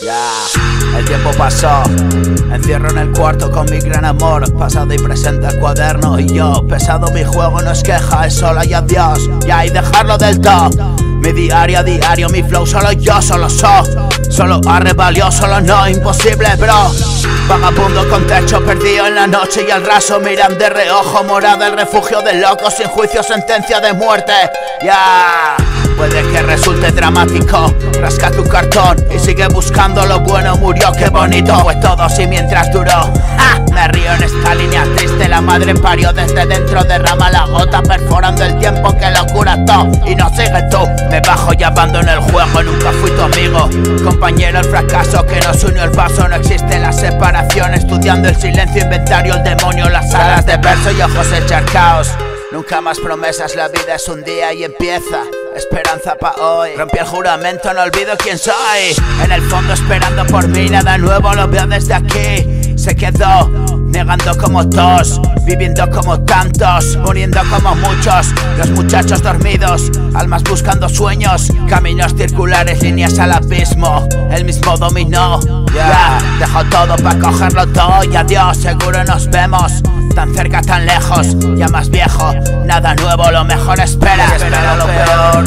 El tiempo pasó, encierro en el cuarto con mi gran amor. Pasado y presente el cuaderno y yo. Pesado mi juego, no es queja, es solo y adiós. Y dejarlo del todo. Mi diario a diario, mi flow, solo yo, solo solo arrebalió, solo no, imposible bro. Vagabundo con techo perdido en la noche y el raso miran de reojo. Morada el refugio del loco, sin juicio, sentencia de muerte. Puede que resulte dramático, rasca tu cartón y sigue buscando lo bueno. Murió, qué bonito fue todo si mientras duró. Me río en esta línea triste, la madre parió desde dentro. Derrama la gota perforando el tiempo que lo cura todo. Y no sigue tú, me bajo y abandono el juego. Nunca fui tu amigo, compañero, el fracaso que nos unió el paso. No existe la separación, estudiando el silencio, inventario, el demonio, las alas de verso y ojos encharcaos. Nunca más promesas, la vida es un día y empieza. Esperanza pa' hoy, rompí el juramento, no olvido quién soy. En el fondo esperando por mí, nada nuevo lo veo desde aquí. Se quedó, negando como todos, viviendo como tantos, muriendo como muchos. Los muchachos dormidos, almas buscando sueños. Caminos circulares, líneas al abismo, el mismo dominó. Dejo todo pa' cogerlo todo y adiós, seguro nos vemos. Tan cerca, tan lejos, ya más viejo, nada nuevo, lo mejor espera. Espera lo peor.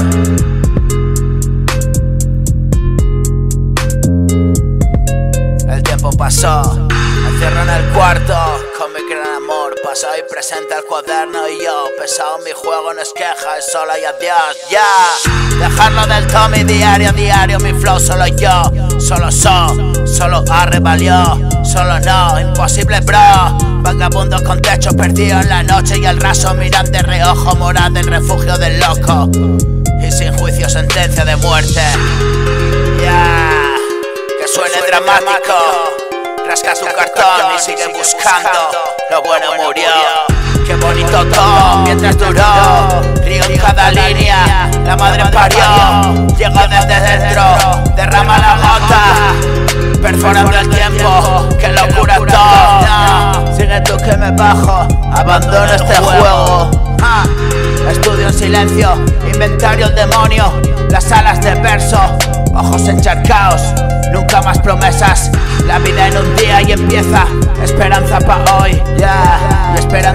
El tiempo pasó, me encierro en el cuarto con mi gran amor. Pasado y presente el cuaderno y yo. Pesado mi juego, no es queja, es solo y adiós. Dejarlo del todo, mi diario a diario, mi flow, solo yo. Solo arrebalió, solo no, imposible bro. Vagabundo con techo perdido en la noche y el raso miran de reojo. Morada el refugio del loco y sin juicio sentencia de muerte. Que suene dramático, rasca su cartón y sigue buscando. Lo bueno murió, qué bonito todo mientras duró. Río en cada línea, la madre parió. Llegó desde dentro, derrama la gota, perforando el tiempo que lo cura todo. Sigue tú que me bajo, abandono este juego. Estudio en silencio, inventario el demonio, las alas de verso, ojos encharcaos. Nunca más promesas, la vida en un día y empieza. Esperanza pa' hoy, y espera